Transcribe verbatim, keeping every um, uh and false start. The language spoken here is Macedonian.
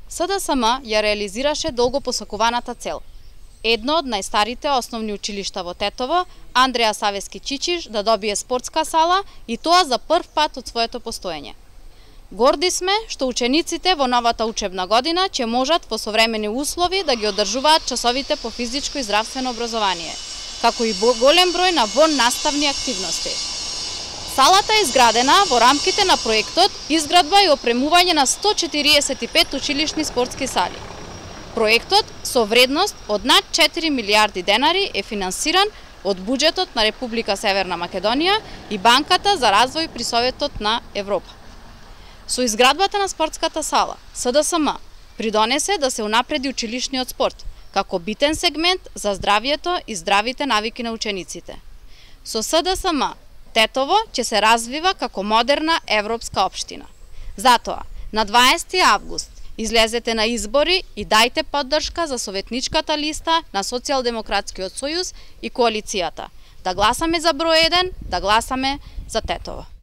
СДСМ ја реализираше долго посакуваната цел. Едно од најстарите основни училишта во Тетово, Андреја Савески Чичиш, да добие спортска сала и тоа за прв пат од своето постоење. Горди сме што учениците во новата учебна година ќе можат во современи услови да ги одржуваат часовите по физичко и здравствено образование, како и голем број на воннаставни активности. Салата е изградена во рамките на проектот изградба и опремување на сто четириесет и пет училишни спортски сали. Проектот со вредност од над четири милијарди денари е финансиран од буџетот на Република Северна Македонија и Банката за развој при Советот на Европа. Со изградбата на спортската сала, СДСМ придонесе да се унапреди училишниот спорт, како битен сегмент за здравието и здравите навики на учениците. Со СДСМ Тетово ќе се развива како модерна европска општина. Затоа, на дваесети август излезете на избори и дајте поддршка за советничката листа на Социјалдемократскиот сојуз и коалицијата. Да гласаме за број еден, да гласаме за Тетово.